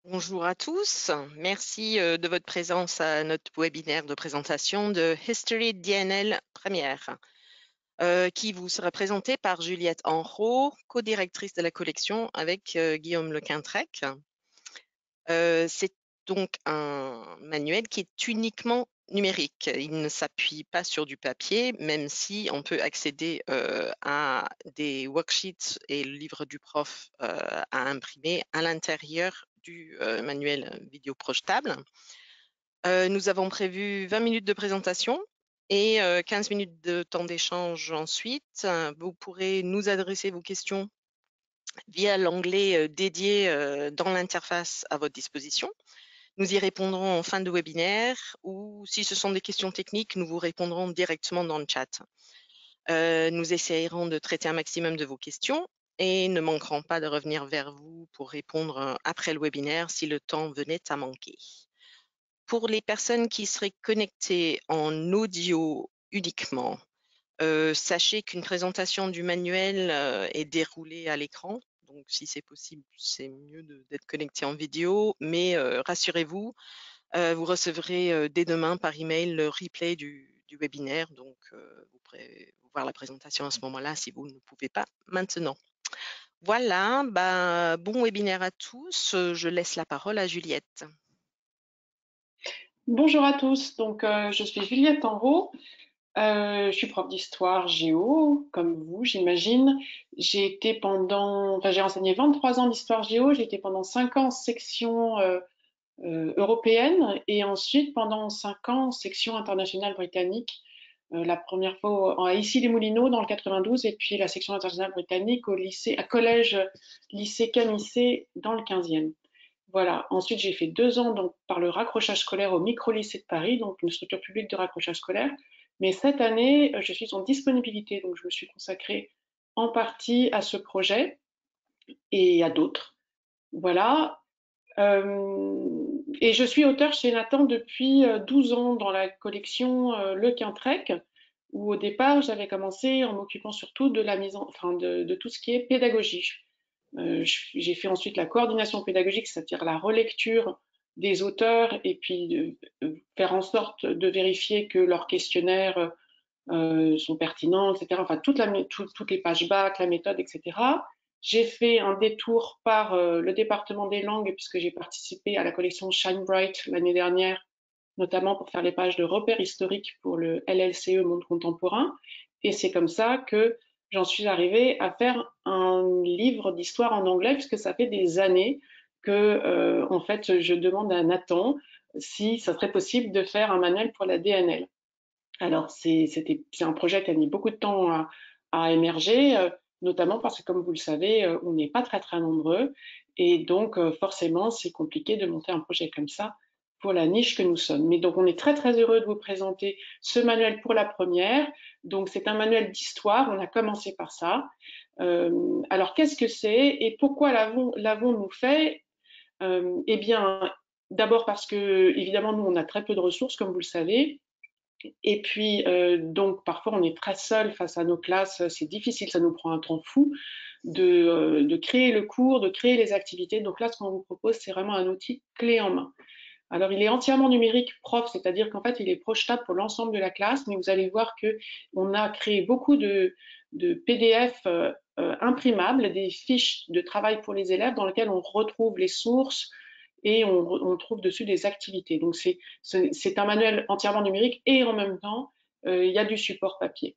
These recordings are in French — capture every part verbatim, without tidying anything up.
Bonjour à tous, merci euh, de votre présence à notre webinaire de présentation de History D N L Première, euh, qui vous sera présenté par Juliette Enrault, co-directrice de la collection avec euh, Guillaume Lequintrec. Euh, C'est donc un manuel qui est uniquement numérique. Il ne s'appuie pas sur du papier, même si on peut accéder euh, à des worksheets et le livre du prof euh, à imprimer à l'intérieur du euh, manuel vidéo projetable. Euh, nous avons prévu vingt minutes de présentation et euh, quinze minutes de temps d'échange ensuite. Vous pourrez nous adresser vos questions via l'onglet euh, dédié euh, dans l'interface à votre disposition. Nous y répondrons en fin de webinaire ou si ce sont des questions techniques, nous vous répondrons directement dans le chat. Euh, nous essayerons de traiter un maximum de vos questions et ne manquerons pas de revenir vers vous pour répondre après le webinaire si le temps venait à manquer. Pour les personnes qui seraient connectées en audio uniquement, euh, sachez qu'une présentation du manuel euh, est déroulée à l'écran. Donc, si c'est possible, c'est mieux d'être connecté en vidéo. Mais euh, rassurez-vous, euh, vous recevrez euh, dès demain par email le replay du, du webinaire. Donc, euh, vous pourrez voir la présentation à ce moment-là si vous ne pouvez pas maintenant. Voilà, bah, bon webinaire à tous. Je laisse la parole à Juliette. Bonjour à tous, donc euh, je suis Juliette Enrault, euh, je suis prof d'histoire géo, comme vous j'imagine. J'ai été pendant, enfin j'ai enseigné vingt-trois ans d'histoire géo, j'ai été pendant cinq ans en section euh, euh, européenne et ensuite pendant cinq ans en section internationale britannique. Euh, la première fois à Issy-les-Moulineaux dans le quatre-vingt-douze et puis la section internationale britannique au lycée, à collège lycée Camissé dans le quinzième. Voilà. Ensuite, j'ai fait deux ans donc, par le raccrochage scolaire au micro-lycée de Paris, donc une structure publique de raccrochage scolaire. Mais cette année, je suis en disponibilité, donc je me suis consacrée en partie à ce projet et à d'autres. Voilà. Euh, et je suis auteur chez Nathan depuis douze ans dans la collection euh, Le Quintrec, où au départ, j'avais commencé en m'occupant surtout de la mise en, enfin, de, de tout ce qui est pédagogie. Euh, j'ai fait ensuite la coordination pédagogique, c'est-à-dire la relecture des auteurs et puis de, de faire en sorte de vérifier que leurs questionnaires euh, sont pertinents, et cetera. Enfin, toute la, tout, toutes les pages bac, la méthode, et cetera. J'ai fait un détour par euh, le département des langues puisque j'ai participé à la collection Shine Bright l'année dernière, notamment pour faire les pages de repères historiques pour le L L C E Monde Contemporain. Et c'est comme ça que j'en suis arrivée à faire un livre d'histoire en anglais puisque ça fait des années que, euh, en fait, je demande à Nathan si ça serait possible de faire un manuel pour la D N L. Alors, c'est un projet qui a mis beaucoup de temps à, à émerger, euh, notamment parce que, comme vous le savez, euh, on n'est pas très très nombreux. Et donc, euh, forcément, c'est compliqué de monter un projet comme ça pour la niche que nous sommes. Mais donc, on est très très heureux de vous présenter ce manuel pour la première. Donc, c'est un manuel d'histoire. On a commencé par ça. Euh, alors, qu'est-ce que c'est et pourquoi l'avons-nous fait? euh, Eh bien, d'abord parce que, évidemment, nous, on a très peu de ressources, comme vous le savez. Et puis, euh, donc, parfois, on est très seul face à nos classes. C'est difficile, ça nous prend un temps fou de, euh, de créer le cours, de créer les activités. Donc là, ce qu'on vous propose, c'est vraiment un outil clé en main. Alors, il est entièrement numérique prof, c'est-à-dire qu'en fait, il est projetable pour l'ensemble de la classe, mais vous allez voir que on a créé beaucoup de, de P D F euh, euh, imprimables, des fiches de travail pour les élèves dans lesquelles on retrouve les sources et on, on trouve dessus des activités. Donc, c'est un manuel entièrement numérique et en même temps, euh, il y a du support papier.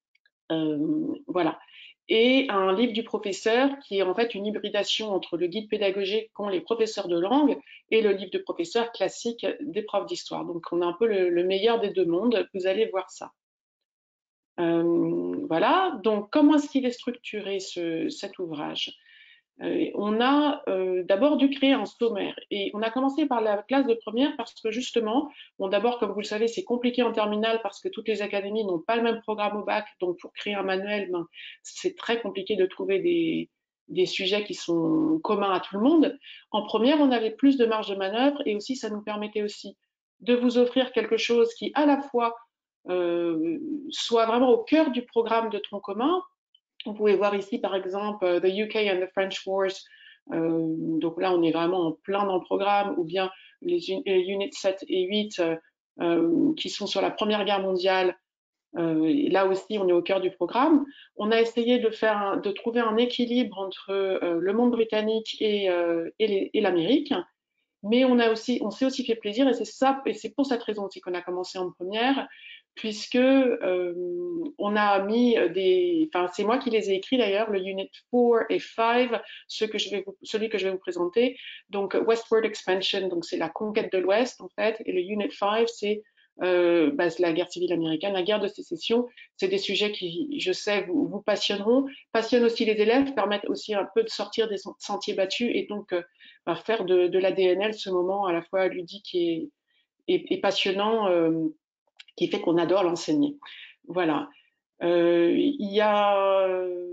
Euh, voilà. Et un livre du professeur qui est en fait une hybridation entre le guide pédagogique qu'ont les professeurs de langue et le livre de professeur classique des profs d'histoire. Donc on a un peu le, le, meilleur des deux mondes, vous allez voir ça. Euh, voilà, donc comment est-ce qu'il est structuré ce, cet ouvrage? Euh, on a euh, d'abord dû créer un sommaire et on a commencé par la classe de première parce que justement, bon d'abord comme vous le savez c'est compliqué en terminale parce que toutes les académies n'ont pas le même programme au bac, donc pour créer un manuel, ben, c'est très compliqué de trouver des, des sujets qui sont communs à tout le monde. En première, on avait plus de marge de manœuvre et aussi ça nous permettait aussi de vous offrir quelque chose qui à la fois euh, soit vraiment au cœur du programme de tronc commun. Vous pouvez voir ici, par exemple, The U K and the French Wars Euh, donc là, on est vraiment en plein dans le programme, ou bien les, les units sept et huit euh, euh, qui sont sur la Première Guerre mondiale. Euh, là aussi, on est au cœur du programme. On a essayé de faire, un, de trouver un équilibre entre euh, le monde britannique et, euh, et l'Amérique. Mais on a aussi, on s'est aussi fait plaisir et c'est ça, et c'est pour cette raison aussi qu'on a commencé en première, puisque euh, on a mis des, enfin c'est moi qui les ai écrits d'ailleurs, le unit quatre et cinq, ce que je vais vous, celui que je vais vous présenter. Donc Westward Expansion, donc c'est la conquête de l'Ouest en fait, et le unit cinq c'est euh, bah, la guerre civile américaine, la guerre de sécession. C'est des sujets qui, je sais, vous, vous passionneront, passionnent aussi les élèves, permettent aussi un peu de sortir des sentiers battus et donc euh, bah, faire de, de l'A D N L ce moment à la fois ludique et, et, et passionnant euh, qui fait qu'on adore l'enseigner. Voilà. Euh, Il y a.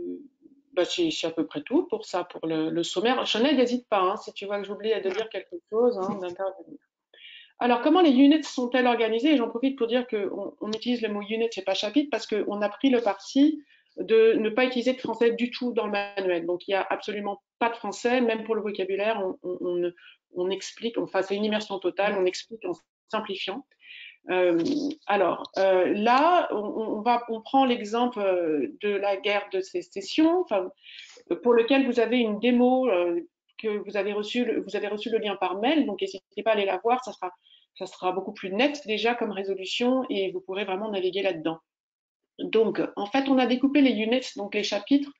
Bah, c'est à peu près tout pour ça, pour le, le sommaire. Chanel, n'hésite pas, hein, si tu vois que j'oublie de dire quelque chose, hein, d'intervenir. Alors, comment les units sont-elles organisées? Et j'en profite pour dire qu'on on utilise le mot unit et pas chapitre parce qu'on a pris le parti de ne pas utiliser de français du tout dans le manuel. Donc, il n'y a absolument pas de français, même pour le vocabulaire, on, on, on, on explique, enfin, c'est une immersion totale, on explique en simplifiant. Euh, alors euh, là, on, on, va, on prend l'exemple de la guerre de sécession, enfin, pour lequel vous avez une démo euh, que vous avez reçu, vous avez reçu le lien par mail, donc n'hésitez pas à aller la voir, ça sera, ça sera beaucoup plus net déjà comme résolution et vous pourrez vraiment naviguer là-dedans. Donc, en fait, on a découpé les units, donc les chapitres,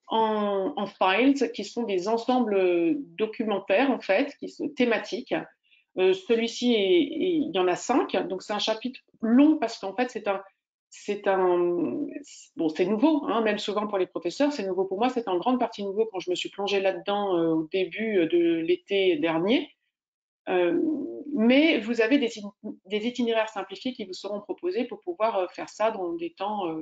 en, en files, qui sont des ensembles documentaires, en fait, qui sont thématiques. Euh, Celui-ci, il y en a cinq, donc c'est un chapitre long parce qu'en fait, c'est un, c'est un, bon, c'est nouveau, hein, même souvent pour les professeurs, c'est nouveau pour moi, c'est en grande partie nouveau quand je me suis plongée là-dedans euh, au début de l'été dernier. Euh, mais vous avez des, des, itinéraires simplifiés qui vous seront proposés pour pouvoir euh, faire ça dans des temps, euh,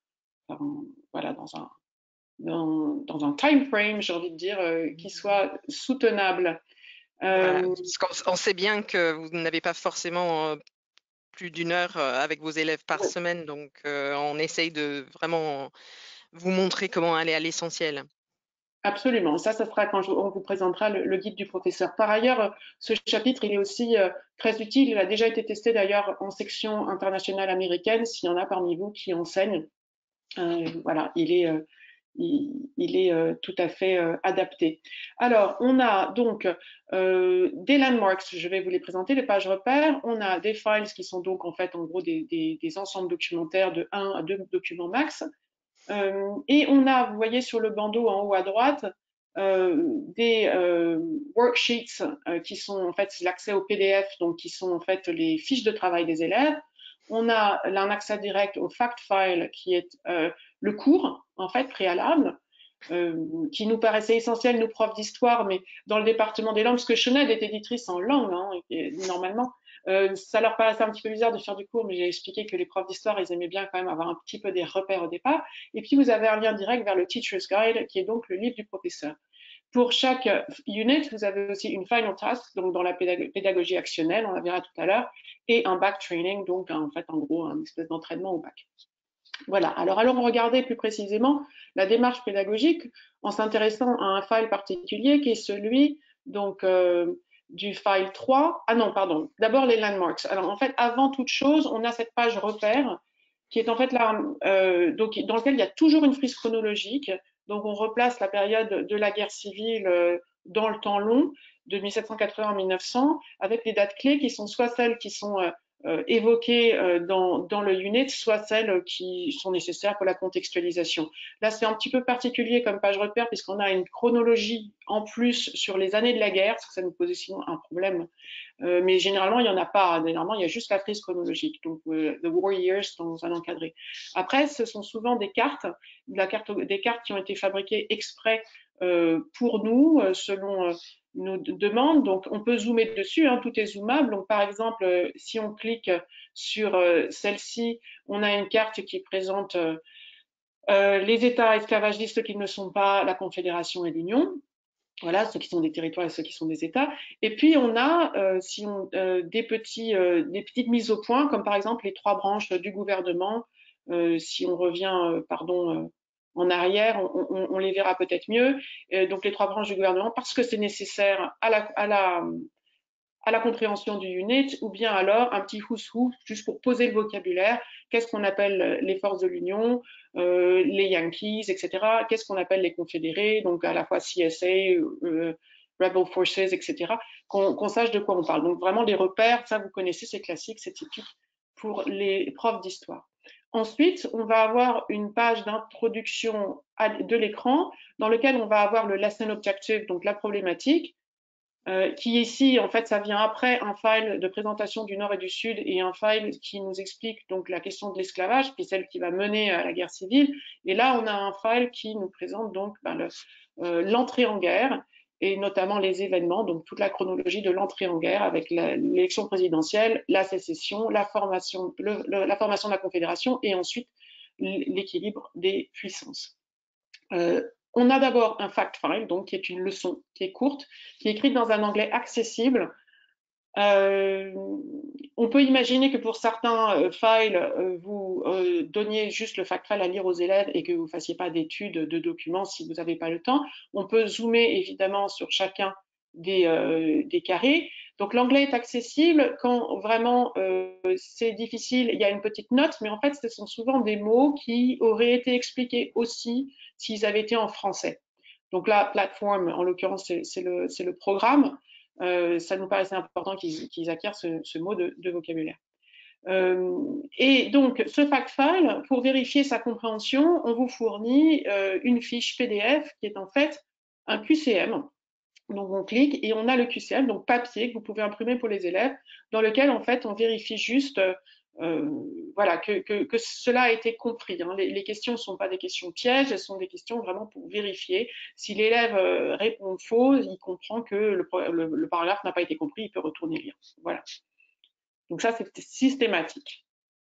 dans, voilà, dans un, dans, dans un time frame, j'ai envie de dire, euh, qui soit soutenable. Voilà, Euh, parce qu'on on sait bien que vous n'avez pas forcément euh, plus d'une heure euh, avec vos élèves par ouais, semaine, donc euh, on essaye de vraiment vous montrer comment aller à l'essentiel. absolument. Ça, ça sera quand je- on vous présentera le, le guide du professeur. Par ailleurs, euh, ce chapitre, il est aussi euh, très utile. Il a déjà été testé d'ailleurs en section internationale américaine, s'il y en a parmi vous qui enseignent. Euh, voilà, il est, euh, il, il est euh, tout à fait euh, adapté. Alors, on a donc euh, des landmarks, je vais vous les présenter, les pages repères. On a des files qui sont donc en fait en gros des, des, des ensembles documentaires de un à deux documents max. Euh, et on a, vous voyez sur le bandeau en haut à droite, euh, des euh, worksheets euh, qui sont en fait l'accès au P D F, donc qui sont en fait les fiches de travail des élèves. On a un accès direct au fact file qui est euh, le cours en fait préalable, euh, qui nous paraissait essentiel, nous profs d'histoire, mais dans le département des langues, parce que Chened est éditrice en langue, hein, et, normalement, euh, ça leur paraissait un petit peu bizarre de faire du cours, mais j'ai expliqué que les profs d'histoire, ils aimaient bien quand même avoir un petit peu des repères au départ. Et puis, vous avez un lien direct vers le Teacher's Guide, qui est donc le livre du professeur. Pour chaque unit, vous avez aussi une final task, donc dans la pédagogie actionnelle, on la verra tout à l'heure, et un back training, donc en fait, en gros, un espèce d'entraînement au bac. Voilà. Alors, allons regarder plus précisément la démarche pédagogique en s'intéressant à un file particulier qui est celui donc euh, du file trois. Ah non, pardon. D'abord les landmarks. Alors, en fait, avant toute chose, on a cette page repère qui est en fait là, euh, donc, dans laquelle il y a toujours une frise chronologique. Donc, on replace la période de la guerre civile euh, dans le temps long, de mille sept cent quatre-vingts à mille neuf cents, avec des dates clés qui sont soit celles qui sont euh, euh, évoquées euh, dans, dans le unit, soit celles qui sont nécessaires pour la contextualisation. Là, c'est un petit peu particulier comme page repère, puisqu'on a une chronologie en plus sur les années de la guerre, parce que ça nous posait sinon un problème. Euh, mais généralement, il n'y en a pas. Généralement, il y a juste la frise chronologique, donc euh, The War Years dans un encadré. Après, ce sont souvent des cartes, de la carte, des cartes qui ont été fabriquées exprès euh, pour nous, euh, selon euh, nos demandes. Donc, on peut zoomer dessus, hein, tout est zoomable. Donc, par exemple, euh, si on clique sur euh, celle-ci, on a une carte qui présente euh, euh, les États esclavagistes qui ne sont pas la Confédération et l'Union. Voilà, ceux qui sont des territoires et ceux qui sont des États. Et puis, on a euh, si on, euh, des, petits, euh, des petites mises au point, comme par exemple les trois branches du gouvernement. Euh, si on revient, euh, pardon, en arrière, on, on, on les verra peut-être mieux. Euh, donc les trois branches du gouvernement, parce que c'est nécessaire à la, à la à la compréhension du unit, ou bien alors un petit who's-who, juste pour poser le vocabulaire. Qu'est-ce qu'on appelle les forces de l'Union, euh, les Yankees, et cetera. Qu'est-ce qu'on appelle les confédérés, donc à la fois C S A, euh, Rebel Forces, et cetera. Qu'on qu'on sache de quoi on parle. Donc vraiment les repères, ça vous connaissez, c'est classique, c'est typique pour les profs d'histoire. Ensuite, on va avoir une page d'introduction de l'écran dans lequel on va avoir le lesson objective, donc la problématique, euh, qui ici, en fait, ça vient après un file de présentation du Nord et du Sud et un file qui nous explique donc la question de l'esclavage, puis celle qui va mener à la guerre civile. Et là, on a un file qui nous présente donc ben, l'entrée euh, en guerre et notamment les événements, donc toute la chronologie de l'entrée en guerre avec l'élection présidentielle, la sécession, la formation, le, le, la formation de la Confédération et ensuite l'équilibre des puissances. Euh, on a d'abord un fact file, donc qui est une leçon qui est courte, qui est écrite dans un anglais accessible. Euh, on peut imaginer que pour certains euh, files, euh, vous euh, donniez juste le fact file à lire aux élèves et que vous ne fassiez pas d'études de documents si vous n'avez pas le temps. On peut zoomer évidemment sur chacun des, euh, des carrés. Donc l'anglais est accessible quand vraiment euh, c'est difficile, il y a une petite note, mais en fait ce sont souvent des mots qui auraient été expliqués aussi s'ils avaient été en français. Donc là, plateforme, en l'occurrence, c'est le, le programme. Euh, ça nous paraissait important qu'ils qu'ils acquièrent ce, ce mot de, de vocabulaire. Euh, et donc, ce fact file, pour vérifier sa compréhension, on vous fournit euh, une fiche P D F qui est en fait un Q C M. Donc, on clique et on a le Q C M, donc papier que vous pouvez imprimer pour les élèves, dans lequel, en fait, on vérifie juste euh, voilà, que, que, que cela a été compris. Hein. Les, les questions ne sont pas des questions pièges, elles sont des questions vraiment pour vérifier. Si l'élève euh, répond faux, il comprend que le, le, le paragraphe n'a pas été compris, il peut retourner lire. Voilà. Donc ça, c'est systématique.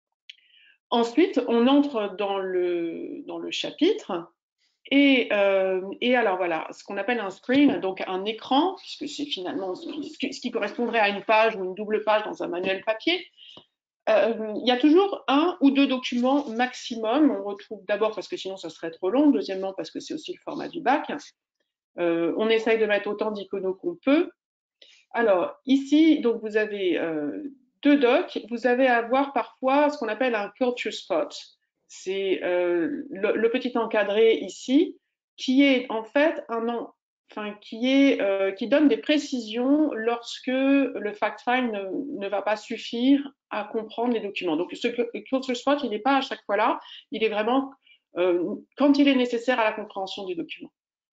Ensuite, on entre dans le, dans le chapitre. Et, euh, et alors voilà, ce qu'on appelle un screen, donc un écran, puisque c'est finalement ce qui, ce qui correspondrait à une page ou une double page dans un manuel papier. Euh, il y a toujours un ou deux documents maximum. On retrouve d'abord parce que sinon ça serait trop long, deuxièmement parce que c'est aussi le format du bac. Euh, on essaye de mettre autant d'iconos qu'on peut. Alors ici, donc vous avez euh, deux docs. Vous avez à voir parfois ce qu'on appelle un culture spot. C'est euh, le, le petit encadré ici, qui est en fait un, enfin, qui, est, euh, qui donne des précisions lorsque le fact file ne, ne va pas suffire à comprendre les documents. Donc ce culture spot, il n'est pas à chaque fois là, il est vraiment euh, quand il est nécessaire à la compréhension du document.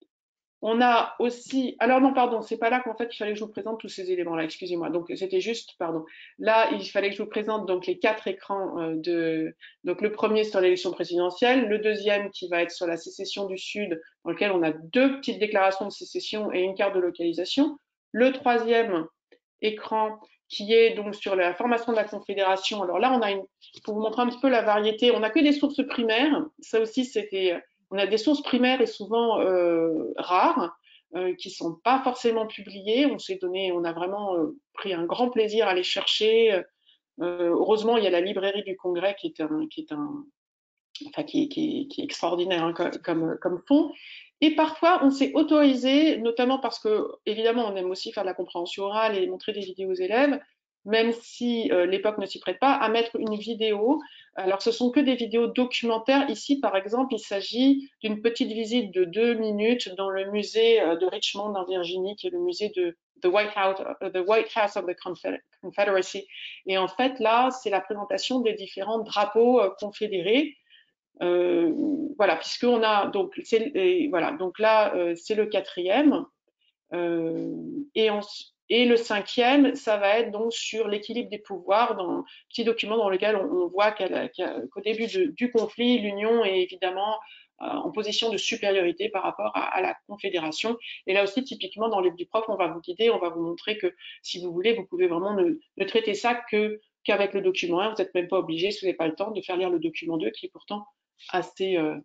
On a aussi, alors non, pardon, c'est pas là qu'en fait il fallait que je vous présente tous ces éléments-là, excusez-moi. Donc c'était juste, pardon. Là, il fallait que je vous présente donc les quatre écrans euh, de, donc le premier sur l'élection présidentielle, le deuxième qui va être sur la sécession du Sud, dans lequel on a deux petites déclarations de sécession et une carte de localisation. Le troisième écran qui est donc sur la formation de la Confédération. Alors là, on a une, pour vous montrer un petit peu la variété, on n'a que des sources primaires. Ça aussi, c'était on a des sources primaires et souvent euh, rares, euh, qui ne sont pas forcément publiées. On s'est donné, on a vraiment euh, pris un grand plaisir à les chercher. Euh, heureusement, il y a la librairie du Congrès qui est un, qui est un, enfin, qui, qui, qui est extraordinaire hein, comme, comme, comme fond. Et parfois, on s'est autorisé, notamment parce que, évidemment, on aime aussi faire de la compréhension orale et montrer des vidéos aux élèves, même si euh, l'époque ne s'y prête pas, à mettre une vidéo. Alors, ce sont que des vidéos documentaires. Ici, par exemple, il s'agit d'une petite visite de deux minutes dans le musée de Richmond, en Virginie, qui est le musée de the White House, the White House of the Confederacy. Et en fait, là, c'est la présentation des différents drapeaux euh, confédérés. Euh, voilà, puisqu'on a donc, et voilà, donc là, euh, c'est le quatrième. Euh, et, on, et le cinquième, ça va être donc sur l'équilibre des pouvoirs, dans un petit document dans lequel on, on voit qu'au qu début de, du conflit, l'Union est évidemment euh, en position de supériorité par rapport à, à la Confédération. Et là aussi, typiquement, dans le livre du prof, on va vous guider, on va vous montrer que si vous voulez, vous pouvez vraiment ne, ne traiter ça que qu'avec le document un. Vous n'êtes même pas obligé, si vous n'avez pas le temps, de faire lire le document deux, qui est pourtant assez, euh,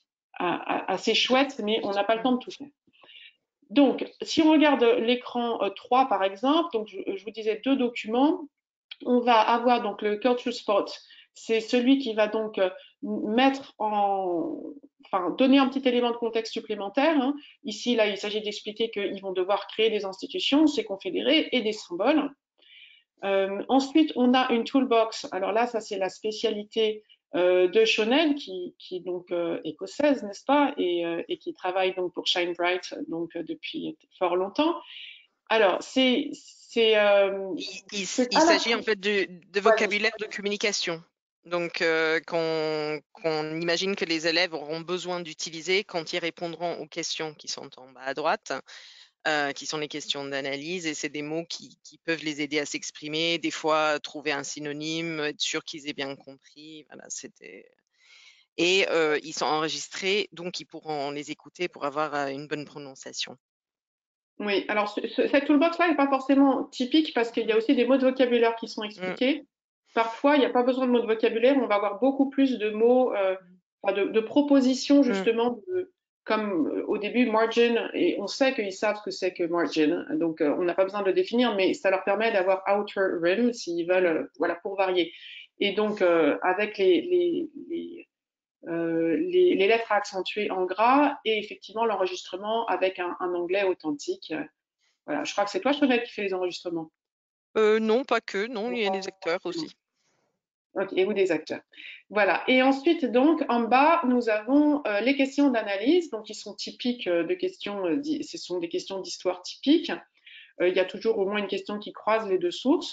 assez chouette, mais on n'a pas le temps de tout faire. Donc, si on regarde l'écran trois, par exemple, donc je, je vous disais deux documents, on va avoir donc le culture spot, c'est celui qui va donc mettre en, enfin, donner un petit élément de contexte supplémentaire. Hein. Ici, là, il s'agit d'expliquer qu'ils vont devoir créer des institutions, ces confédérés et des symboles. Euh, ensuite, on a une toolbox. Alors là, ça c'est la spécialité euh, de Shonel, qui, qui est donc euh, écossaise, n'est-ce pas, et, euh, et qui travaille donc pour Shine Bright donc euh, depuis fort longtemps. Alors, c'est c'est euh, Il, il- c'est il à la s'agit en fois. fait de, de Vas-y. vocabulaire de communication. Donc, euh, qu'on qu'on imagine que les élèves auront besoin d'utiliser quand ils répondront aux questions qui sont en bas à droite, euh, qui sont les questions d'analyse. Et c'est des mots qui, qui peuvent les aider à s'exprimer, des fois trouver un synonyme, être sûr qu'ils aient bien compris. Voilà, c'était... Et euh, ils sont enregistrés, donc ils pourront les écouter pour avoir euh, une bonne prononciation. Oui, alors ce- ce- cette toolbox-là n'est pas forcément typique parce qu'il y a aussi des mots de vocabulaire qui sont Mm, expliqués. Parfois, il n'y a pas besoin de mots de vocabulaire, on va avoir beaucoup plus de mots, euh, enfin, de, de propositions mm. justement, de- comme euh, au début, margin, et on sait qu'ils savent ce que c'est que margin, donc euh, on n'a pas besoin de le définir, mais ça leur permet d'avoir outer rim s'ils veulent, euh, voilà, pour varier. Et donc, euh, avec les, les, les, euh, les, les lettres accentuées en gras et effectivement l'enregistrement avec un, un anglais authentique. Voilà, je crois que c'est toi, Chanel, qui fait les enregistrements. Euh, non, pas que, non, il y a des acteurs aussi. Ok, et vous des acteurs. Voilà. Et ensuite, donc, en bas, nous avons euh, les questions d'analyse, donc qui sont typiques euh, de questions, euh, ce sont des questions d'histoire typiques. Euh, il y a toujours au moins une question qui croise les deux sources.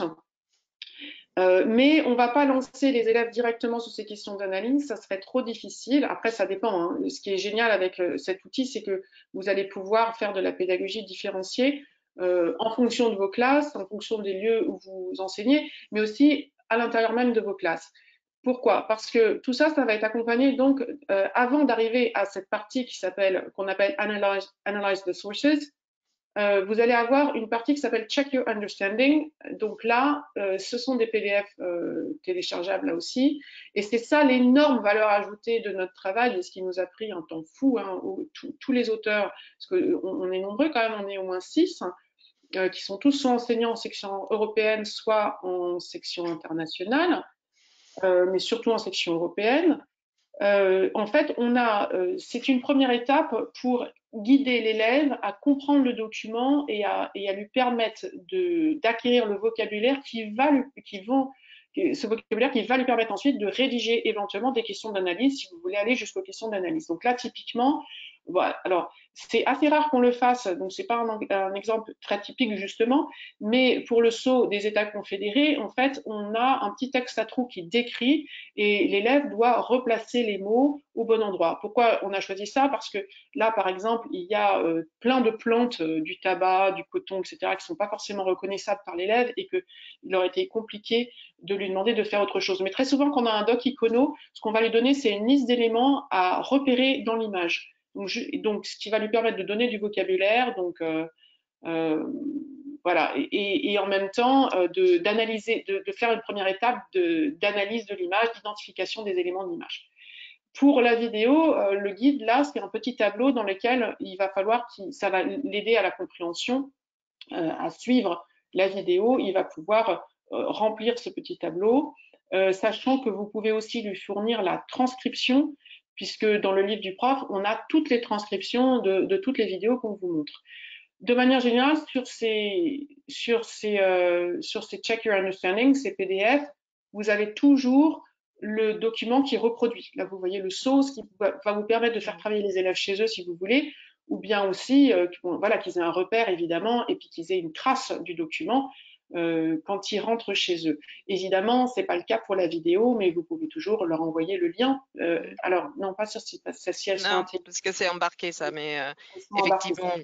Euh, mais on ne va pas lancer les élèves directement sur ces questions d'analyse, ça serait trop difficile. Après, ça dépend. Hein. Ce qui est génial avec le, cet outil, c'est que vous allez pouvoir faire de la pédagogie différenciée euh, en fonction de vos classes, en fonction des lieux où vous enseignez, mais aussi à l'intérieur même de vos classes. Pourquoi? Parce que tout ça, ça va être accompagné. Donc, euh, avant d'arriver à cette partie qui s'appelle, qu'on appelle analyze, analyze the sources, euh, vous allez avoir une partie qui s'appelle Check Your Understanding. Donc là, euh, ce sont des P D F euh, téléchargeables là aussi. Et c'est ça l'énorme valeur ajoutée de notre travail et ce qui nous a pris un temps fou, hein, où, tous les auteurs, parce qu'on on est nombreux quand même, on est au moins six, euh, qui sont tous soit enseignants en section européenne, soit en section internationale, euh, mais surtout en section européenne. Euh, en fait, on a, euh, c'est une première étape pour guider l'élève à comprendre le document et à, et à lui permettre de, d'acquérir le vocabulaire qui va, lui, qui vont, ce vocabulaire qui va lui permettre ensuite de rédiger éventuellement des questions d'analyse si vous voulez aller jusqu'aux questions d'analyse. Donc là, typiquement, voilà. Alors, c'est assez rare qu'on le fasse, donc c'est pas un, un, exemple très typique justement, mais pour le saut des États confédérés, en fait, on a un petit texte à trous qui décrit et l'élève doit replacer les mots au bon endroit. Pourquoi on a choisi ça? Parce que là, par exemple, il y a euh, plein de plantes, euh, du tabac, du coton, et cetera, qui ne sont pas forcément reconnaissables par l'élève et qu'il aurait été compliqué de lui demander de faire autre chose. Mais très souvent, quand on a un doc icono, ce qu'on va lui donner, c'est une liste d'éléments à repérer dans l'image. Donc, je, donc, ce qui va lui permettre de donner du vocabulaire, donc euh, euh, voilà, et, et, en même temps euh, de, d'analyser, de, de, faire une première étape de, d'analyse de l'image, d'identification des éléments de l'image. Pour la vidéo, euh, le guide là, c'est un petit tableau dans lequel il va falloir qu'il, ça va l'aider à la compréhension, euh, à suivre la vidéo. Il va pouvoir euh, remplir ce petit tableau, euh, sachant que vous pouvez aussi lui fournir la transcription, puisque dans le livre du prof, on a toutes les transcriptions de, de toutes les vidéos qu'on vous montre. De manière générale, sur ces, sur ces, euh, sur ces Check Your Understanding, ces P D F, vous avez toujours le document qui reproduit. Là, vous voyez le source qui va, va vous permettre de faire travailler les élèves chez eux si vous voulez, ou bien aussi euh, voilà, qu'ils aient un repère évidemment et puis qu'ils aient une trace du document euh, quand ils rentrent chez eux. Évidemment, c'est pas le cas pour la vidéo, mais vous pouvez toujours leur envoyer le lien. Euh, alors, non, pas sur si, si elles sont Non, intégrées. parce que c'est embarqué ça, mais euh, Elles sont embarquées. effectivement.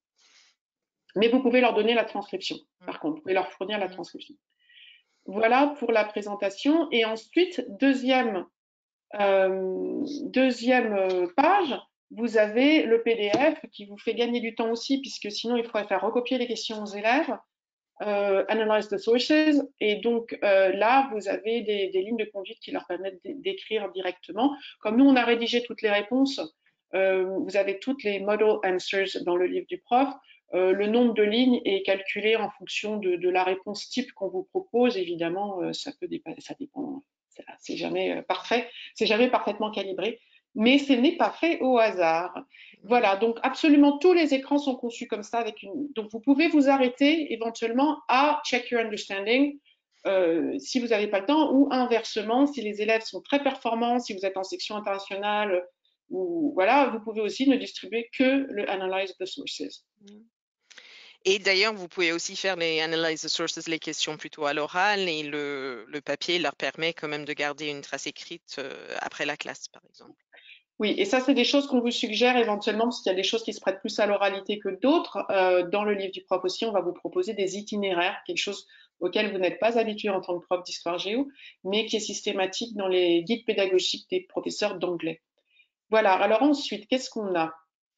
Mais vous pouvez leur donner la transcription, par contre, vous pouvez leur fournir la transcription. Voilà pour la présentation. Et ensuite, deuxième, euh, deuxième page, vous avez le P D F qui vous fait gagner du temps aussi, puisque sinon il faudrait faire recopier les questions aux élèves, euh, analyze the sources, et donc euh, là, vous avez des, des lignes de conduite qui leur permettent d'écrire directement. Comme nous, on a rédigé toutes les réponses, euh, vous avez toutes les model answers dans le livre du prof. Euh, le nombre de lignes est calculé en fonction de, de la réponse type qu'on vous propose. Évidemment, euh, ça peut dépasser, ça dépend, c'est jamais euh, parfait, c'est jamais parfaitement calibré. mais ce n'est pas fait au hasard. Voilà, donc absolument tous les écrans sont conçus comme ça. Avec une... Donc vous pouvez vous arrêter éventuellement à check your understanding euh, si vous n'avez pas le temps, ou inversement, si les élèves sont très performants, si vous êtes en section internationale, ou voilà, vous pouvez aussi ne distribuer que le Analyze the Sources. Et d'ailleurs, vous pouvez aussi faire les Analyze the Sources, les questions plutôt à l'oral, et le, le papier leur permet quand même de garder une trace écrite euh, après la classe, par exemple. Oui, et ça, c'est des choses qu'on vous suggère éventuellement, parce qu'il y a des choses qui se prêtent plus à l'oralité que d'autres. Euh, dans le livre du prof aussi, on va vous proposer des itinéraires, quelque chose auquel vous n'êtes pas habitué en tant que prof d'histoire géo, mais qui est systématique dans les guides pédagogiques des professeurs d'anglais. Voilà, alors ensuite, qu'est-ce qu'on a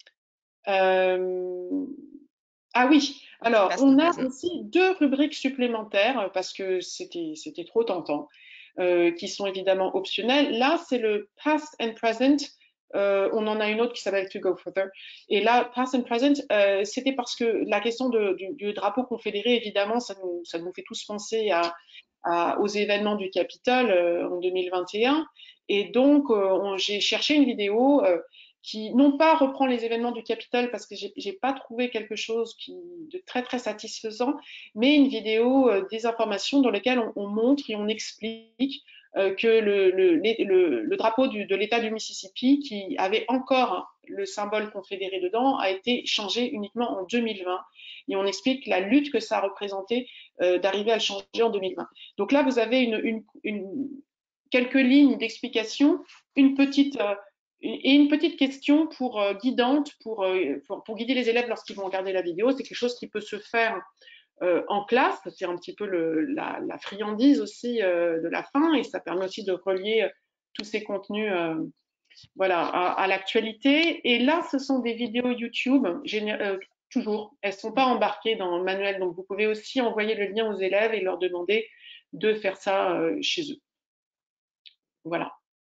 euh... Ah oui, alors Past and on a present. aussi deux rubriques supplémentaires, parce que c'était c'était trop tentant, euh, qui sont évidemment optionnelles. Là, c'est le past and present. Euh, on en a une autre qui s'appelle To Go Further. Et là, past and present, euh, c'était parce que la question de, du, du drapeau confédéré, évidemment, ça nous, ça nous fait tous penser à, à, aux événements du Capitole euh, en deux mille vingt et un. Et donc, euh, j'ai cherché une vidéo euh, qui, non pas reprend les événements du Capitole, parce que j'ai pas trouvé quelque chose qui, de très, très satisfaisant, mais une vidéo euh, des informations dans lesquelles on, on montre et on explique euh, que le, le, le, le drapeau du, de l'État du Mississippi, qui avait encore le symbole confédéré dedans, a été changé uniquement en deux mille vingt. Et on explique la lutte que ça a représenté euh, d'arriver à le changer en deux mille vingt. Donc là, vous avez une, une, une quelques lignes d'explication, une petite euh, et une petite question pour euh, guidante pour, euh, pour, pour guider les élèves lorsqu'ils vont regarder la vidéo. C'est quelque chose qui peut se faire euh, en classe, c'est un petit peu le, la, la, friandise aussi euh, de la fin, et ça permet aussi de relier tous ces contenus euh, voilà, à, à l'actualité. Et là, ce sont des vidéos YouTube, euh, toujours, elles ne sont pas embarquées dans le manuel, donc vous pouvez aussi envoyer le lien aux élèves et leur demander de faire ça euh, chez eux. Voilà.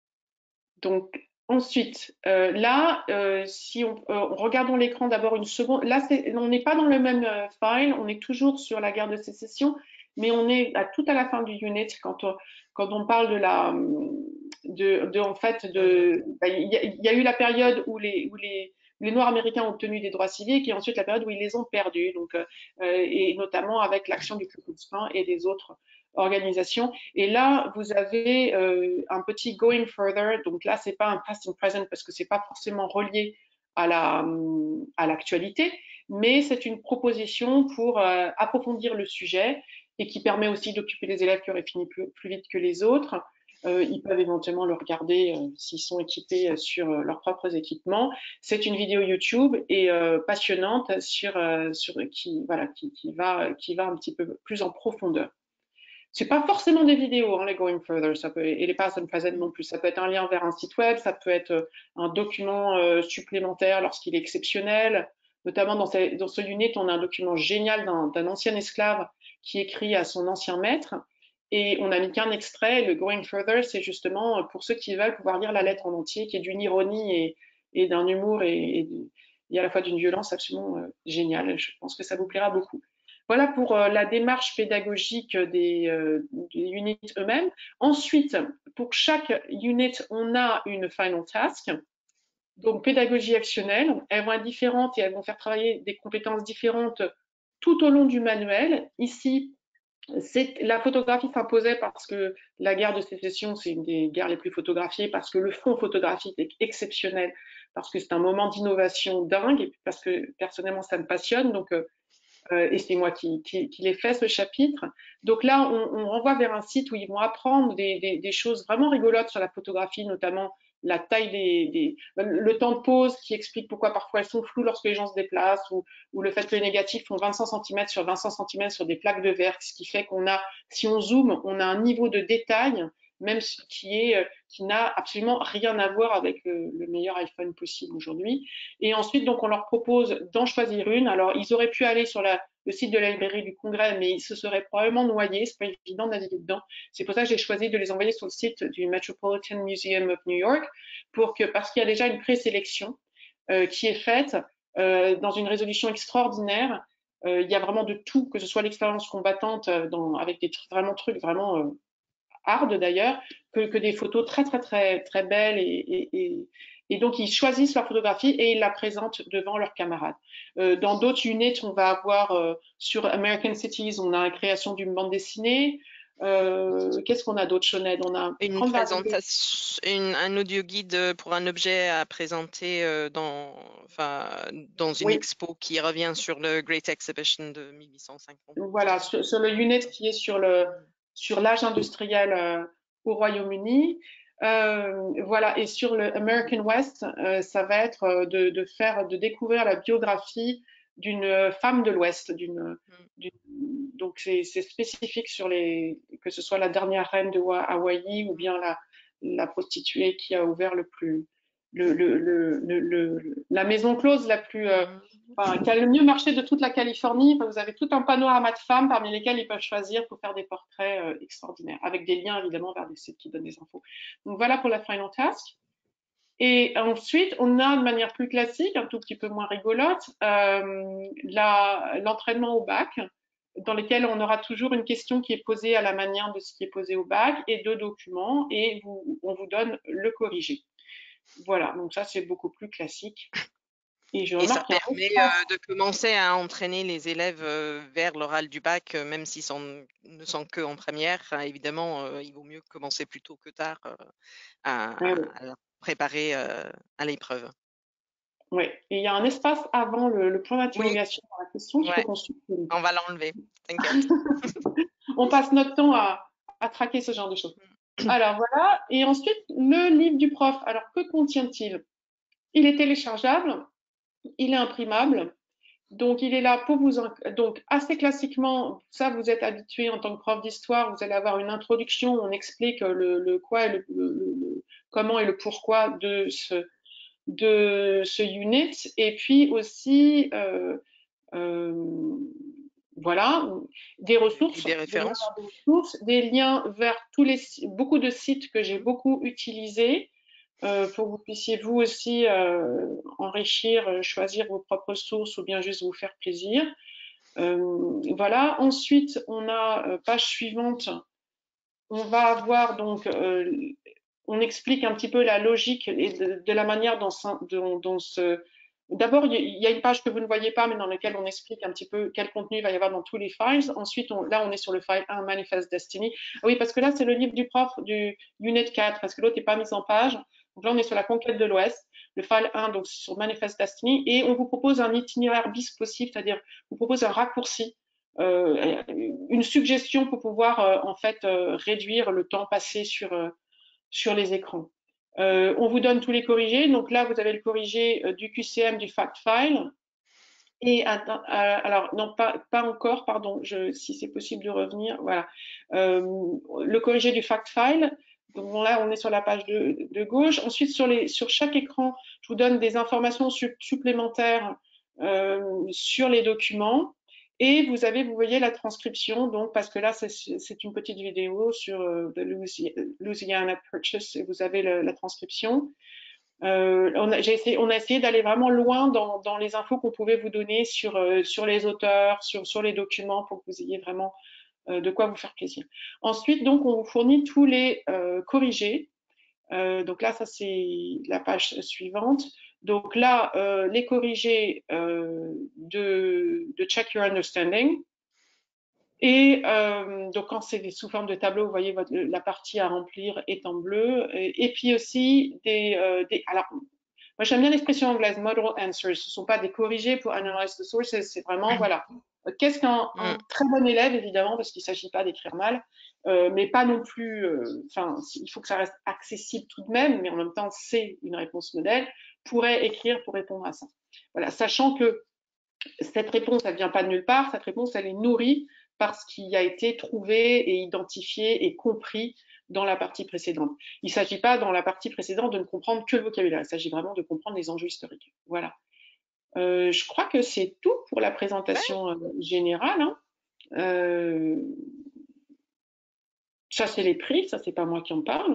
Donc, ensuite, euh, là, euh, si on, euh, regardons l'écran d'abord une seconde. Là, on n'est pas dans le même euh, file, on est toujours sur la guerre de sécession, mais on est à, tout à la fin du unit quand on, quand on parle de la, de, de en fait, de, bah, il y, y, a eu la période où les, où les, les Noirs américains ont obtenu des droits civiques, et ensuite la période où ils les ont perdus, donc, euh, et notamment avec l'action du Ku Klux Klan et des autres organisation. Et là, vous avez euh, un petit going further. Donc là, c'est pas un past and present parce que c'est pas forcément relié à la à l'actualité, mais c'est une proposition pour euh, approfondir le sujet et qui permet aussi d'occuper les élèves qui auraient fini plus, plus vite que les autres. Euh, ils peuvent éventuellement le regarder euh, s'ils sont équipés sur euh, leurs propres équipements. C'est une vidéo YouTube et euh, passionnante sur, euh, sur qui voilà qui, qui va qui va un petit peu plus en profondeur. C'est pas forcément des vidéos, hein, les Going Further, ça peut, et les Past and Present non plus. Ça peut être un lien vers un site web, ça peut être un document euh, supplémentaire lorsqu'il est exceptionnel. Notamment dans, ces, dans ce unit, on a un document génial d'un ancien esclave qui écrit à son ancien maître. Et on a mis qu'un extrait. Le Going Further, c'est justement pour ceux qui veulent pouvoir lire la lettre en entier, qui est d'une ironie et, et d'un humour et, et, et, à la fois d'une violence absolument euh, géniale. Je pense que ça vous plaira beaucoup. Voilà pour euh, la démarche pédagogique des, euh, des units eux-mêmes. Ensuite, pour chaque unit, on a une final task. Donc, pédagogie actionnelle. Elles vont être différentes et elles vont faire travailler des compétences différentes tout au long du manuel. Ici, la photographie s'imposait parce que la guerre de sécession, c'est une des guerres les plus photographiées, parce que le fond photographique est exceptionnel, parce que c'est un moment d'innovation dingue, et parce que personnellement, ça me passionne. Donc, euh, euh, et c'est moi qui, qui, qui l'ai fait ce chapitre. Donc là, on, on renvoie vers un site où ils vont apprendre des, des, des choses vraiment rigolotes sur la photographie, notamment la taille des, des, le temps de pause qui explique pourquoi parfois elles sont floues lorsque les gens se déplacent, ou, ou le fait que les négatifs font vingt-cinq centimètres sur vingt-cinq centimètres sur des plaques de verre, ce qui fait qu'on a, si on zoome, on a un niveau de détail même qui est qui n'a absolument rien à voir avec le, le meilleur iPhone possible aujourd'hui. Et ensuite, donc, on leur propose d'en choisir une. Alors, ils auraient pu aller sur la, le site de la librairie du Congrès, mais ils se seraient probablement noyés. C'est pas évident de naviguer dedans. C'est pour ça que j'ai choisi de les envoyer sur le site du Metropolitan Museum of New York, pour que, parce qu'il y a déjà une présélection euh, qui est faite euh, dans une résolution extraordinaire. Euh, il y a vraiment de tout, que ce soit l'expérience combattante euh, dans, avec des trucs, vraiment trucs vraiment euh, hard d'ailleurs, que, que des photos très très très très belles et, et, et, et donc ils choisissent leur photographie et ils la présentent devant leurs camarades. Euh, dans d'autres units, on va avoir euh, sur American Cities, on a la création d'une bande dessinée. Euh, Qu'est-ce qu'on a d'autre, Sinead? On a Une prendre présentation, une- un audio guide pour un objet à présenter euh, dans, enfin, dans une oui, expo qui revient sur le Great Exhibition de mille huit cent cinquante. voilà, sur, sur le unit qui est sur le sur l'âge industriel euh, au Royaume-Uni. Euh, voilà, et sur le American West, euh, ça va être euh, de, de faire, de découvrir la biographie d'une femme de l'Ouest, d'une, Mm. d'une- donc c'est c'est spécifique sur les, que ce soit la dernière reine de Wa- Hawaï ou bien la, la prostituée qui a ouvert le plus, le, le, le, le- le- la maison close la plus, euh, Mm. enfin, qui a le mieux marché de toute la Californie. Enfin, vous avez tout un panorama de femmes parmi lesquelles ils peuvent choisir pour faire des portraits euh, extraordinaires, avec des liens évidemment vers des sites qui donnent des infos. Donc voilà pour la Final Task. Et ensuite, on a de manière plus classique, un tout petit peu moins rigolote, euh, la- l'entraînement au bac, dans lequel on aura toujours une question qui est posée à la manière de ce qui est posé au bac et deux documents, et vous, on vous donne le corrigé. Voilà, donc ça c'est beaucoup plus classique. Et je Et ça remarque qu'il y a un permet espace. euh, de commencer à entraîner les élèves euh, vers l'oral du bac, euh, même s'ils sont- ne sont que en première. Hein, évidemment, euh, il vaut mieux commencer plus tôt que tard euh, Ouais, à, ouais. à leur préparer euh, à l'épreuve. Ouais. Et il y a un espace avant le, le point Oui, d'interrogation dans la question qu'il faut ouais, qu'on supprime. on va l'enlever, t'inquiète. On passe notre temps à, à traquer ce genre de choses. Alors voilà. Et ensuite, le livre du prof. Alors que contient-il? Il est téléchargeable, il est imprimable. Donc, il est là pour vous. Donc, assez classiquement, ça, vous êtes habitué en tant que prof d'histoire, vous allez avoir une introduction où on explique le, le quoi, et le, le, le, comment et le pourquoi de ce, de ce unit. Et puis aussi, euh, euh, voilà, des Et ressources, des des liens références. vers des ressources, des liens vers tous les, beaucoup de sites que j'ai Mhm. beaucoup utilisés euh, pour que vous puissiez vous aussi euh, enrichir, euh, choisir vos propres sources ou bien juste vous faire plaisir. Euh, voilà. Ensuite, on a euh, page suivante. On va avoir donc, euh, on explique un petit peu la logique et de, de la manière dont, dont, dont ce. D'abord, il y a une page que vous ne voyez pas, mais dans laquelle on explique un petit peu quel contenu il va y avoir dans tous les files. Ensuite, on, là, on est sur le file un, Manifest Destiny. Ah oui, parce que là, c'est le livre du prof du Unit quatre, parce que l'autre n'est pas mis en page. Donc là, on est sur la conquête de l'Ouest. Le file un, donc sur Manifest Destiny. Et on vous propose un itinéraire bis possible, c'est-à-dire, on vous propose un raccourci euh, une suggestion pour pouvoir euh, en fait euh, réduire le temps passé sur, euh, sur les écrans. Euh, on vous donne tous les corrigés. Donc là, vous avez le corrigé euh, du Q C M, du fact file. Et euh, alors non pas pas encore, pardon, je, si c'est possible de revenir, voilà. Euh, le corrigé du fact file. Donc bon, là, on est sur la page de, de gauche. Ensuite, sur les sur chaque écran, je vous donne des informations su supplémentaires euh, sur les documents. Et vous avez, vous voyez la transcription, donc parce que là c'est une petite vidéo sur euh, the Louisiana Purchase et vous avez le, la transcription. Euh, on, a, essayé, on a essayé d'aller vraiment loin dans, dans les infos qu'on pouvait vous donner sur, euh, sur les auteurs, sur, sur les documents, pour que vous ayez vraiment euh, de quoi vous faire plaisir. Ensuite, donc, on vous fournit tous les euh, corrigés. Euh, donc là, ça c'est la page suivante. Donc là, euh, les corrigés euh, de, de Check Your Understanding. Et euh, donc quand c'est sous forme de tableau, vous voyez votre, la partie à remplir est en bleu. Et, et puis aussi des, euh, des alors moi, j'aime bien l'expression anglaise model answers. Ce ne sont pas des corrigés pour analyze the sources, c'est vraiment, voilà. Qu'est-ce qu'un Mm. très bon élève, évidemment, parce qu'il ne s'agit pas d'écrire mal, euh, mais pas non plus, enfin, euh, il faut que ça reste accessible tout de même, mais en même temps, c'est une réponse modèle, pourrait écrire pour répondre à ça. Voilà, sachant que cette réponse, elle ne vient pas de nulle part, cette réponse, elle est nourrie par ce qui a été trouvé et identifié et compris dans la partie précédente. Il ne s'agit pas dans la partie précédente de ne comprendre que le vocabulaire, il s'agit vraiment de comprendre les enjeux historiques. Voilà. Euh, je crois que c'est tout pour la Ouais. présentation euh, générale. Hein. Euh, ça, c'est les prix, ça, c'est pas moi qui en parle.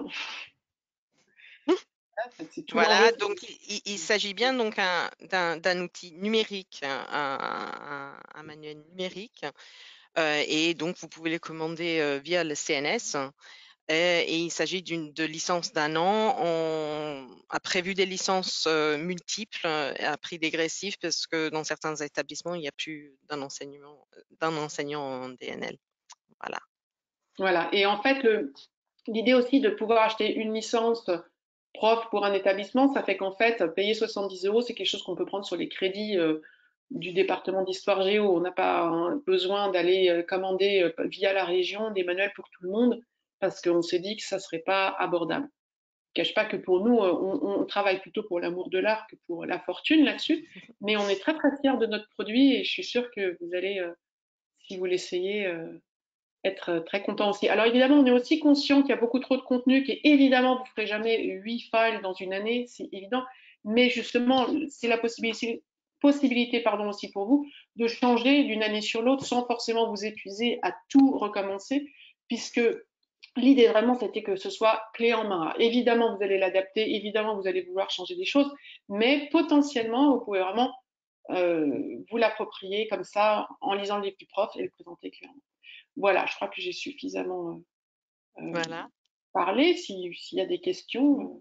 C'est tout l'enjeu. Voilà, donc il, il s'agit bien donc d'un outil numérique, un, un, un manuel numérique, euh, et donc vous pouvez le commander euh, via le C N S. et, et il s'agit d'une de licences d'un an. On a prévu des licences euh, multiples euh, à prix dégressif parce que dans certains établissements, il n'y a plus d'un enseignement, d'un enseignant en D N L. Voilà. Voilà. Et en fait, le, l'idée aussi de pouvoir acheter une licence prof pour un établissement, ça fait qu'en fait, payer soixante-dix euros, c'est quelque chose qu'on peut prendre sur les crédits euh, du département d'histoire géo. On n'a pas hein, besoin d'aller euh, commander euh, via la région des manuels pour tout le monde parce qu'on s'est dit que ça serait pas abordable. Je ne cache pas que pour nous, euh, on, on travaille plutôt pour l'amour de l'art que pour la fortune là-dessus, mais on est très très fiers de notre produit et je suis sûre que vous allez, euh, si vous l'essayez, euh, être très content aussi. Alors évidemment, on est aussi conscient qu'il y a beaucoup trop de contenu, qui évidemment, vous ne ferez jamais huit files dans une année, c'est évident, mais justement, c'est la possibilité, possibilité pardon, aussi pour vous de changer d'une année sur l'autre sans forcément vous épuiser à tout recommencer, puisque l'idée vraiment, c'était que ce soit clé en main. Évidemment, vous allez l'adapter, évidemment, vous allez vouloir changer des choses, mais potentiellement, vous pouvez vraiment euh, vous l'approprier comme ça en lisant le livre du prof et le présenter clairement. Voilà, je crois que j'ai suffisamment euh, euh, Voilà. parlé. Si- S'il y a des questions. euh.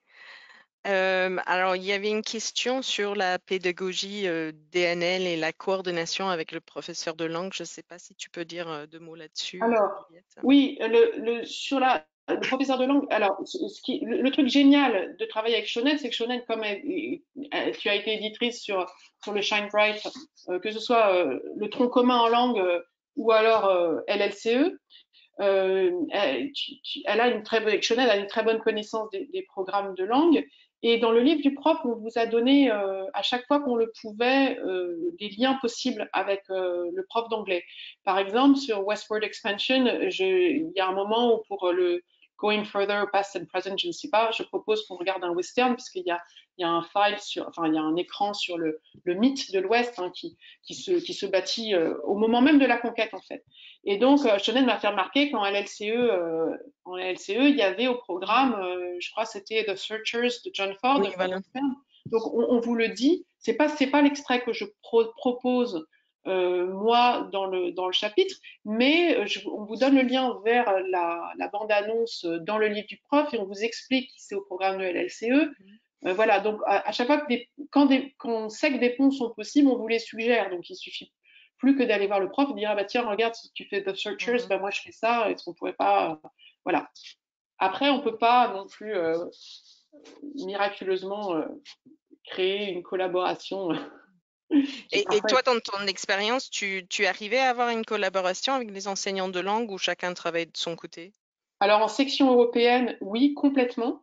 Euh, alors, il y avait une question sur la pédagogie euh, D N L et la coordination avec le professeur de langue. Je ne sais pas si tu peux dire euh, deux mots là-dessus, euh, Alors, Juliette. oui, le, le- sur la, le professeur de langue, alors, ce ce qui, le, le truc génial de travailler avec Shonen, c'est que Shonen, comme elle- elle- tu as été éditrice sur, sur le Shine Bright, euh, que ce soit euh, le tronc commun en langue euh, ou alors euh, L L C E, Euh, elle, tu- tu- elle a une très bonne, elle a une très bonne connaissance des, des programmes de langue. Et dans le livre du prof, on vous a donné euh, à chaque fois qu'on le pouvait euh, des liens possibles avec euh, le prof d'anglais. Par exemple, sur Westward Expansion, je, il y a un moment où pour le Going Further, Past and Present, je ne sais pas, je propose qu'on regarde un western puisqu'il y a, il y a un file sur, enfin il y a un écran sur le, le mythe de l'Ouest hein, qui, qui, se, qui se bâtit euh, au moment même de la conquête en fait. Et donc, euh, Shonen m'a fait remarquer qu'en L L C E, euh, en L L C E, il y avait au programme, euh, je crois que c'était The Searchers de John Ford, Oui, enfin, voilà. donc on, on, vous le dit, c'est pas c'est pas l'extrait que je pro propose euh, moi dans le dans le chapitre, mais je, on vous donne le lien vers la, la bande annonce dans le livre du prof et on vous explique qui c'est au programme de L L C E. Euh, voilà, donc à, à chaque fois que des, quand, des, quand on sait que des ponts sont possibles, on vous les suggère. Donc il suffit plus que d'aller voir le prof et dire ah bah tiens regarde si tu fais The Searchers, Mhm. bah moi je fais ça. Est-ce qu'on pourrait pas euh, voilà. Après on peut pas non plus euh, miraculeusement euh, créer une collaboration qui Et, et parfois toi, dans ton expérience, tu, tu arrivais à avoir une collaboration avec les enseignants de langue où chacun travaillait de son côté? alors en section européenne oui complètement.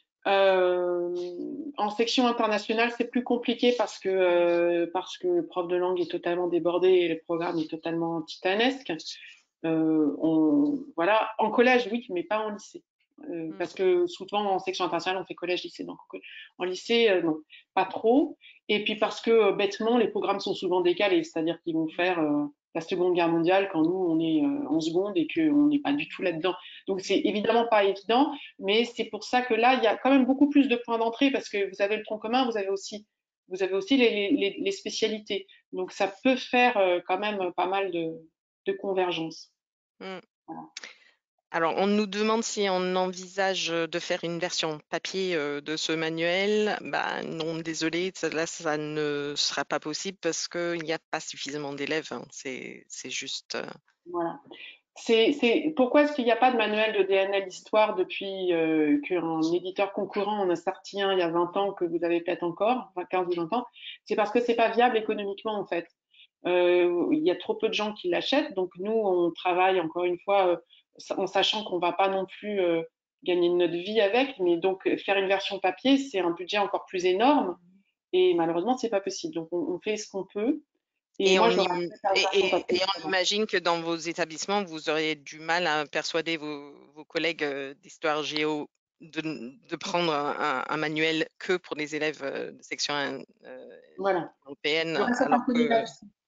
Euh, en section internationale, c'est plus compliqué parce que, euh, parce que le prof de langue est totalement débordé et le programme est totalement titanesque. Euh, on, voilà. En collège, oui, mais pas en lycée. Euh, Mm. parce que souvent en section internationale, on fait collège-lycée. Donc en lycée, euh, non, pas trop. Et puis parce que euh, bêtement, les programmes sont souvent décalés, c'est-à-dire qu'ils vont faire euh, la Seconde Guerre mondiale quand nous, on est euh, en seconde et qu'on n'est pas du tout là-dedans. Donc c'est évidemment pas évident, mais c'est pour ça que là, il y a quand même beaucoup plus de points d'entrée parce que vous avez le tronc commun, vous avez aussi, vous avez aussi les, les, les spécialités. Donc ça peut faire euh, quand même pas mal de, de convergence. Mm. Voilà. Alors, on nous demande si on envisage de faire une version papier euh, de ce manuel. Bah, non, désolé, ça, là, ça ne sera pas possible parce qu'il n'y a pas suffisamment d'élèves. Hein. C'est, c'est juste. euh, Voilà. C'est, c'est, pourquoi est-ce qu'il n'y a pas de manuel de D N L histoire depuis euh, qu'un éditeur concurrent en a sorti un il y a vingt ans que vous avez peut-être encore, enfin quinze ou vingt ans? C'est parce que c'est pas viable économiquement en fait. Euh, il y a trop peu de gens qui l'achètent, donc nous on travaille encore une fois euh, en sachant qu'on va pas non plus euh, gagner notre vie avec, mais donc faire une version papier c'est un budget encore plus énorme et malheureusement c'est pas possible. Donc on, on fait ce qu'on peut et Et moi on, je leur im- fait faire une et, version et- papier. et on imagine que dans vos établissements, vous auriez du mal à persuader vos, vos collègues euh, d'histoire géo de, de prendre un, un- un manuel que pour les élèves euh, de section euh, Voilà. européenne, Il y aura certains alors candidats que,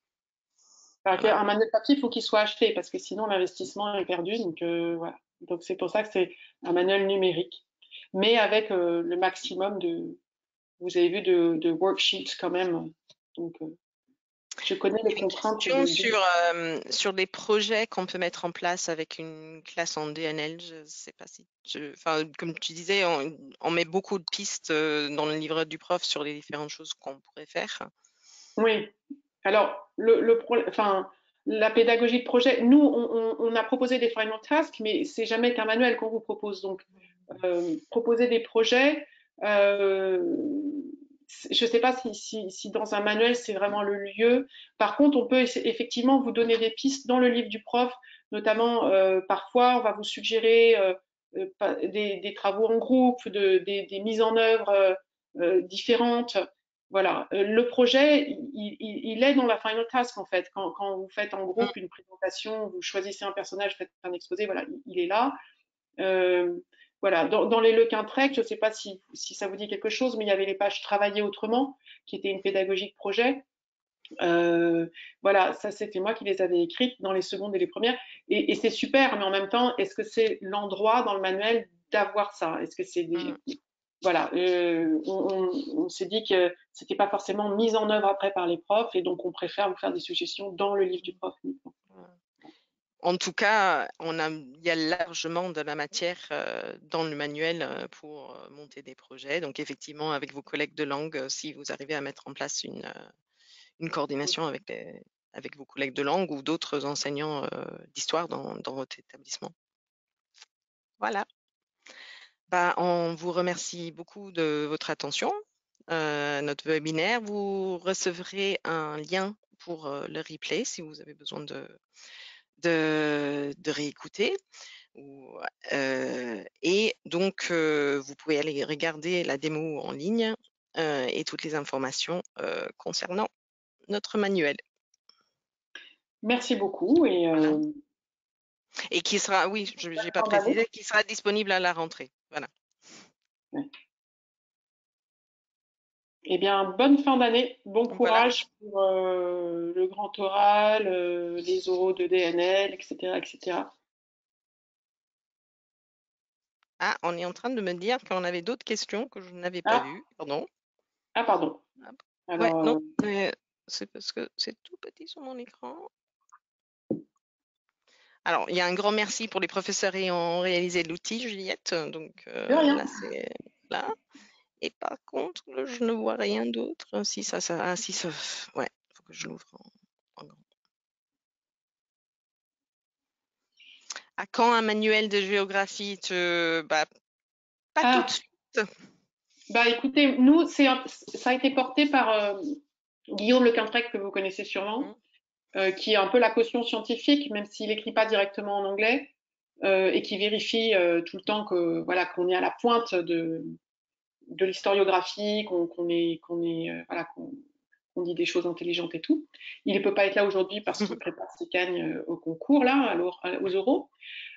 Alors, voilà. un manuel papier, il faut qu'il soit acheté parce que sinon l'investissement est perdu. Donc euh, voilà. Donc c'est pour ça que c'est un manuel numérique, mais avec euh, le maximum de, vous avez vu, de, de worksheets quand même. Donc euh, Je connais Il les y avait une contraintes question de, de... sur, euh, sur des projets qu'on peut mettre en place avec une classe en D N L. Je ne sais pas si, je- enfin, comme tu disais, on, on met beaucoup de pistes euh, dans le livret du prof sur les différentes choses qu'on pourrait faire. Oui. Alors, le, le pro- enfin, la pédagogie de projet, nous, on, on- on a proposé des final tasks, mais c'est jamais qu'un manuel qu'on vous propose. Donc, euh, proposer des projets, euh, je ne sais pas si, si- si dans un manuel, c'est vraiment le lieu. Par contre, on peut essa- effectivement vous donner des pistes dans le livre du prof, notamment, euh, parfois, on va vous suggérer euh, euh, pas- des, des travaux en groupe, de- des, des mises en œuvre euh, euh, différentes. Voilà, euh, le projet, il, il- il est dans la final task en fait. Quand, quand vous faites en Mm. groupe une présentation, vous choisissez un personnage, faites un exposé, voilà, il, il est là. Euh, voilà, dans, dans les Lequin Trek, je ne sais pas si, si ça vous dit quelque chose, mais il y avait les pages Travailler autrement, qui était une pédagogie de projet. Euh, voilà, ça c'était moi qui les avais écrites dans les secondes et les premières. Et, et c'est super, mais en même temps, est-ce que c'est l'endroit dans le manuel d'avoir ça? Est-ce que c'est Mm. des, voilà, euh, on, on, on s'est dit que c'était pas forcément mis en œuvre après par les profs, et donc on préfère vous faire des suggestions dans le livre du prof uniquement. En tout cas, on a, il y a largement de la matière euh, dans le manuel euh, pour euh, monter des projets. Donc, effectivement, avec vos collègues de langue, euh, si vous arrivez à mettre en place une, euh, une coordination avec, les- avec vos collègues de langue ou d'autres enseignants euh, d'histoire dans, dans votre établissement. Voilà. Bah, on vous remercie beaucoup de votre attention. Euh, notre webinaire, vous recevrez un lien pour euh, le replay si vous avez besoin de, de, de réécouter. Ou, euh, et donc, euh, vous pouvez aller regarder la démo en ligne euh, et toutes les informations euh, concernant notre manuel. Merci beaucoup et Voilà. euh, Et qui sera, oui, je n'ai pas fin d'année. précisé, qui sera disponible à la rentrée. Voilà. Ouais. Eh bien, bonne fin d'année, bon Voilà. courage pour euh, le grand oral, euh, les oraux de D N L, et cetera, et cetera. Ah, on est en train de me dire qu'on avait d'autres questions que je n'avais pas Ah, vues. Pardon. ah, pardon. Hop. Ouais, Alors, non, euh, mais c'est parce que c'est tout petit sur mon écran. Alors, il y a un grand merci pour les professeurs ayant réalisé l'outil, Juliette. Donc de euh, rien. là, c'est là. Et par contre, là, je ne vois rien d'autre. Si ça, ça, ah, si ça, ouais, faut que je l'ouvre en, en grand. À quand un manuel de géographie? Te... Bah, pas tout de Ah, suite. bah écoutez, nous, c'est un- ça a été porté par euh, Guillaume Le Quintrec, que vous connaissez sûrement, Hmm. euh, qui est un peu la caution scientifique, même s'il n'écrit pas directement en anglais, euh, et qui vérifie euh, tout le temps que voilà qu'on est à la pointe de, de l'historiographie, qu'on qu'on est, qu'on est euh, voilà, qu'on qu'on dit des choses intelligentes et tout. Il ne peut pas être là aujourd'hui parce qu'il prépare ses cagnes euh, au concours là, à l'or- aux euros.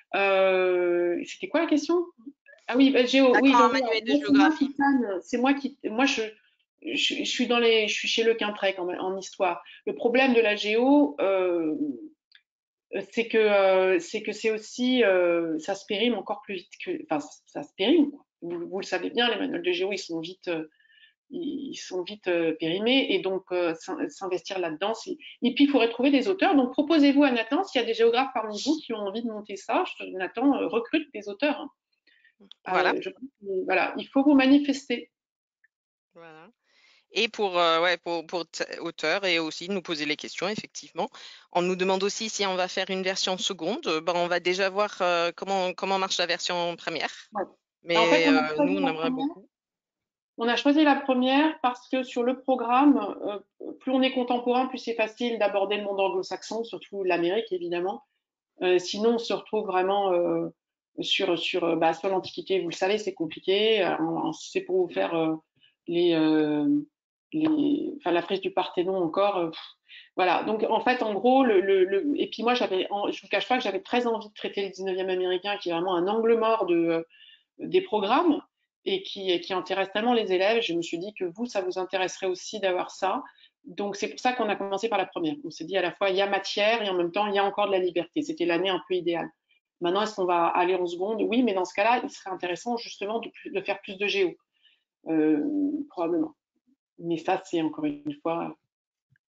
Euh, C'était quoi la question? Ah oui, bah, géo, À oui, quand un donc voilà, manuel de moi, c'est moi géographie? qui tanne, c'est moi qui, moi je, je, je suis dans les, je suis chez Le Quintrec en, en histoire. Le problème de la géo, euh, c'est que euh, c'est que c'est aussi, euh, ça se périme encore plus vite que, enfin, ça, ça se périme, quoi. Vous, vous le savez bien, les manuels de géo, ils sont vite, euh, ils sont vite euh, périmés, et donc euh, s'in- s'investir là-dedans, c'est... Et puis il faudrait trouver des auteurs. Donc proposez-vous à Nathan, s'il y a des géographes parmi vous qui ont envie de monter ça, je- Nathan euh, recrute des auteurs, hein. Voilà. Euh, je- voilà, il faut vous manifester. Voilà. Et pour, euh, ouais, pour, pour t- auteur et aussi nous poser les questions, effectivement. On nous demande aussi si on va faire une version seconde. Euh, Ben, on va déjà voir euh, comment, comment marche la version première. Ouais. En fait, Mais on a euh, nous, choisi on la aimerait première. beaucoup. On a choisi la première parce que sur le programme, euh, plus on est contemporain, plus c'est facile d'aborder le monde anglo-saxon, surtout l'Amérique évidemment. Euh, sinon, on se retrouve vraiment euh, sur, sur, euh, bah, sur l'Antiquité. Vous le savez, c'est compliqué. Euh, c'est pour vous faire euh, les, euh, les, enfin, la frise du Parthénon encore. Euh, pff, voilà. Donc, en fait, en gros, le, le, le... et puis moi, j'avais, en- je vous cache pas que j'avais très envie de traiter le dix-neuvième américain, qui est vraiment un angle mort de, euh, des programmes et qui, qui intéresse tellement les élèves. Je me suis dit que vous, ça vous intéresserait aussi d'avoir ça. Donc c'est pour ça qu'on a commencé par la première. On s'est dit à la fois il y a matière et en même temps il y a encore de la liberté. C'était l'année un peu idéale. Maintenant, est-ce qu'on va aller en seconde? Oui, mais dans ce cas-là, il serait intéressant justement de, de faire plus de géo, euh, probablement. Mais ça, c'est encore une fois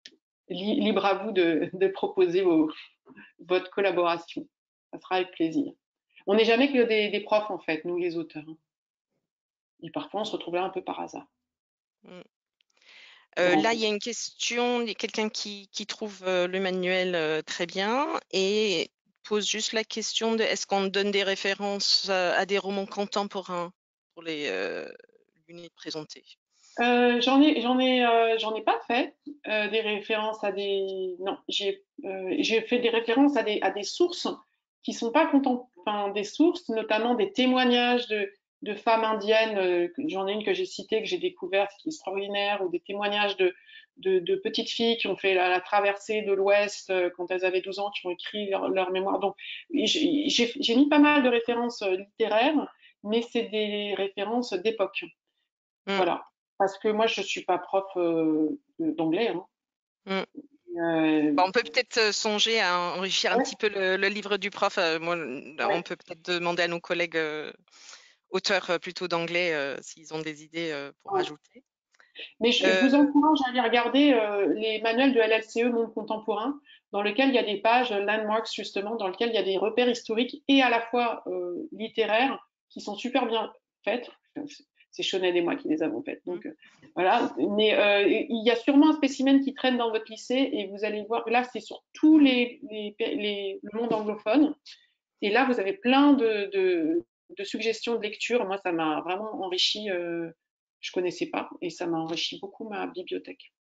li- libre à vous de, de proposer vos- votre collaboration. Ça sera avec plaisir. On n'est jamais que des, des profs, en fait, nous les auteurs, hein. Et parfois, on se retrouve là un peu par hasard. Mm. Euh, Grand là, il y plaisir. a une question, il y a quelqu'un qui, qui trouve euh, le manuel euh, très bien et pose juste la question de est-ce qu'on donne des références euh, à des romans contemporains pour les euh, l'unité présentée. Euh, j'en ai, j'en ai, euh, j'en ai pas fait euh, des références à des. Non, j'ai, euh, j'ai fait des références à des, à des sources qui sont pas content, enfin, des sources, notamment des témoignages de, de femmes indiennes. Euh, j'en ai une que j'ai citée, que j'ai découverte, qui est extraordinaire, ou des témoignages de, de, de petites filles qui ont fait la, la traversée de l'Ouest euh, quand elles avaient douze ans, qui ont écrit leur, leur mémoire. Donc, j'ai, j'ai j'ai mis pas mal de références euh, littéraires, mais c'est des références d'époque. Mm, Voilà. Parce que moi, je ne suis pas prof euh, d'anglais, hein. mm. Euh, Bah, on peut peut-être euh, songer à enrichir un ouais, petit peu le, le livre du prof. Euh, moi, on ouais, peut peut-être demander à nos collègues euh, auteurs euh, plutôt d'anglais euh, s'ils ont des idées euh, pour ouais. ajouter. Mais je, je Euh, vous encourage à aller regarder euh, les manuels de L L C E Monde Contemporain, dans lesquels il y a des pages euh, landmarks, justement, dans lesquelles il y a des repères historiques et à la fois euh, littéraires qui sont super bien faites. C'est Chonel et moi qui les avons faites. mm, Donc euh, voilà. Mais euh, il y a sûrement un spécimen qui traîne dans votre lycée et vous allez voir. Là, c'est sur tous mm. les, les, les, le monde anglophone. Et là, vous avez plein de, de, de suggestions de lecture. Moi, ça m'a vraiment enrichi. Euh, je connaissais pas et ça m'a enrichi beaucoup ma bibliothèque.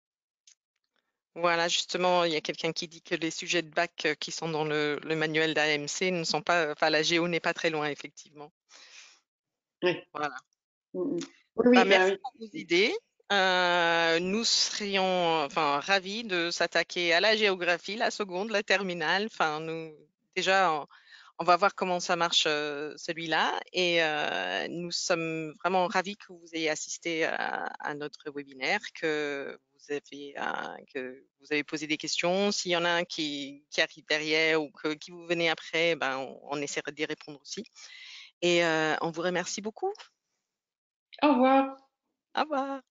Voilà, justement, il y a quelqu'un qui dit que les sujets de bac euh, qui sont dans le, le manuel d'A M C ne sont pas, enfin, la géo n'est pas très loin, effectivement. Ouais. Voilà. Mm, mm. Oui, Bah, oui, bah merci oui. pour vos idées. Euh, nous serions, enfin, ravis de s'attaquer à la géographie, la seconde, la terminale. Enfin, nous, déjà, on, on va voir comment ça marche, euh, celui-là. Et euh, nous sommes vraiment ravis que vous ayez assisté à, à notre webinaire, que vous avez, euh, que vous avez posé des questions. S'il y en a un qui, qui arrive derrière ou que, qui vous venez après, ben, on, on essaiera d'y répondre aussi. Et euh, on vous remercie beaucoup. Au revoir. Au revoir.